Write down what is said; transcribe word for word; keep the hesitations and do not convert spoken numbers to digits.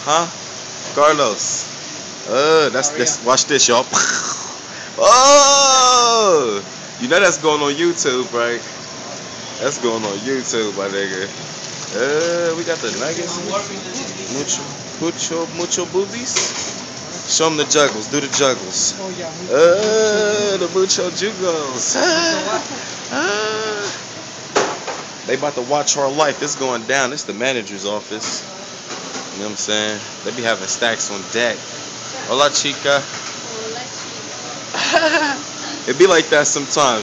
Huh? Carlos. Uh, that's this. Watch this, y'all. Oh, you know that's going on YouTube, right? That's going on YouTube, my nigga. Uh, we got the nuggets. Mucho, mucho, mucho boobies. Show them the juggles. Do the juggles. Uh, the mucho jugos. Uh, they about to watch our life. This going down. This the manager's office. You know what I'm saying? They be having stacks on deck. Hola, chica. It be like that sometimes.